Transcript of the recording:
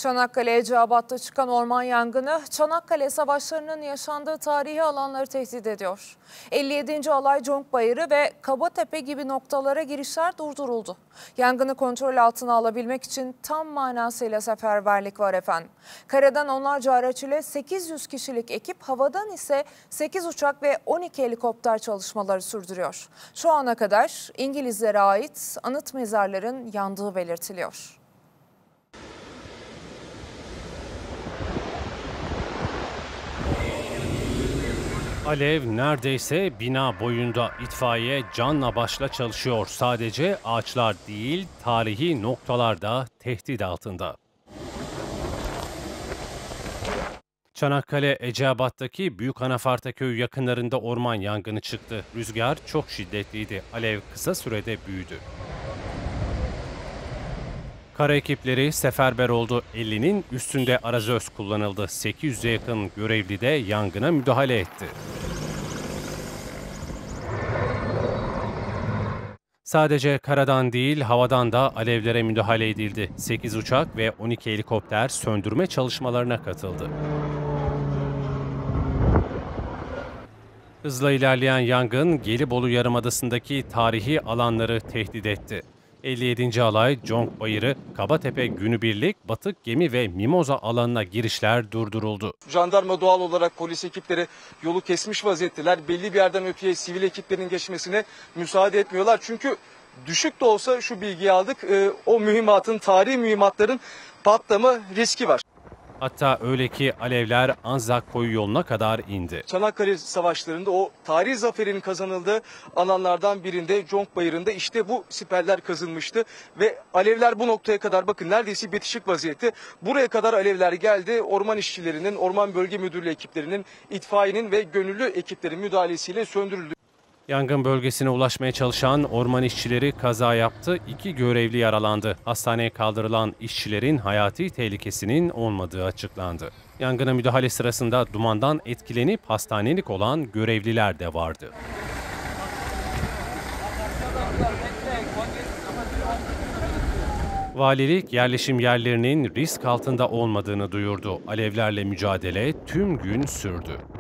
Çanakkale Eceabat'ta çıkan orman yangını Çanakkale Savaşları'nın yaşandığı tarihi alanları tehdit ediyor. 57. Alay Conkbayırı ve Kabatepe gibi noktalara girişler durduruldu. Yangını kontrol altına alabilmek için tam manasıyla seferberlik var efendim. Karadan onlarca araç ile 800 kişilik ekip, havadan ise 8 uçak ve 12 helikopter çalışmaları sürdürüyor. Şu ana kadar İngilizlere ait anıt mezarların yandığı belirtiliyor. Alev neredeyse bina boyunda. İtfaiye canla başla çalışıyor. Sadece ağaçlar değil, tarihi noktalar da tehdit altında. Çanakkale Eceabat'taki Büyük Anafarta Köyü yakınlarında orman yangını çıktı. Rüzgar çok şiddetliydi. Alev kısa sürede büyüdü. Kara ekipleri seferber oldu. 50'nin üstünde arazöz kullanıldı. 800'e yakın görevli de yangına müdahale etti. Sadece karadan değil, havadan da alevlere müdahale edildi. 8 uçak ve 12 helikopter söndürme çalışmalarına katıldı. Hızla ilerleyen yangın Gelibolu Yarımadası'ndaki tarihi alanları tehdit etti. 57. Alay Conkbayırı, Kabatepe Günübirlik, Batık Gemi ve Mimoza alanına girişler durduruldu. Jandarma doğal olarak polis ekipleri yolu kesmiş vaziyetteler. Belli bir yerden öteye sivil ekiplerin geçmesine müsaade etmiyorlar. Çünkü düşük de olsa şu bilgiyi aldık, o mühimmatın, tarihi mühimmatların patlama riski var. Hatta öyle ki alevler Anzak Koyu yoluna kadar indi. Çanakkale Savaşları'nda o tarihi zaferin kazanıldığı alanlardan birinde, Conkbayırı'nda işte bu siperler kazılmıştı. Ve alevler bu noktaya kadar, bakın neredeyse bitişik vaziyette. Buraya kadar alevler geldi. Orman işçilerinin, Orman Bölge Müdürlüğü ekiplerinin, itfaiyenin ve gönüllü ekiplerin müdahalesiyle söndürüldü. Yangın bölgesine ulaşmaya çalışan orman işçileri kaza yaptı. 2 görevli yaralandı. Hastaneye kaldırılan işçilerin hayati tehlikesinin olmadığı açıklandı. Yangına müdahale sırasında dumandan etkilenip hastanelik olan görevliler de vardı. Valilik yerleşim yerlerinin risk altında olmadığını duyurdu. Alevlerle mücadele tüm gün sürdü.